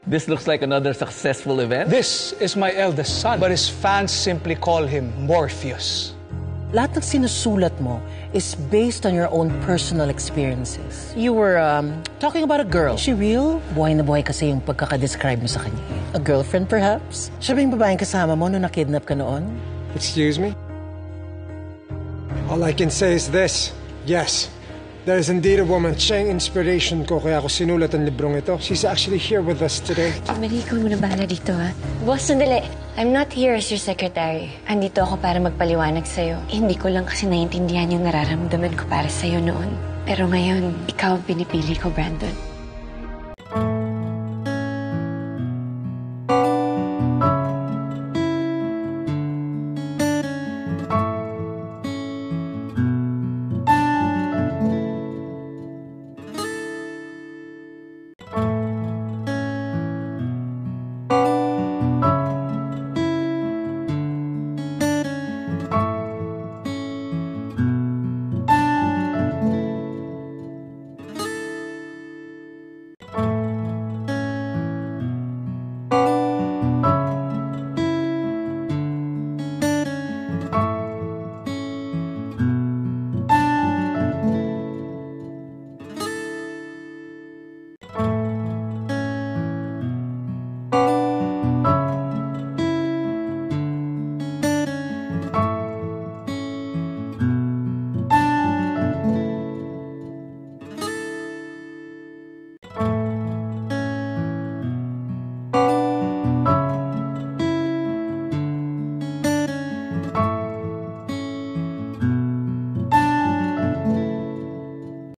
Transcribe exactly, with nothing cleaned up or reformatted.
This looks like another successful event. This is my eldest son, but his fans simply call him Morpheus. Lahat ng sinusulat mo is based on your own personal experiences. You were um, talking about a girl. Is she real? Buhay na buhay kasi yung pagkakadescribe mo sa kanya. A girlfriend, perhaps? Siya ba yung babaeng kasama mo nung nakidnap ka noon? Excuse me? All I can say is this. Yes, there is indeed a woman. Siya yung inspiration ko kaya ako sinulat ang librong ito. She's actually here with us today. Kimberly, ikaw muna bahala dito, ha? Boss, sandali. I'm not here as your secretary. Andito ako para magpaliwanag sa'yo. Eh, hindi ko lang kasi naiintindihan yung nararamdaman ko para sa'yo noon. Pero ngayon, ikaw ang pinipili ko, Brandon.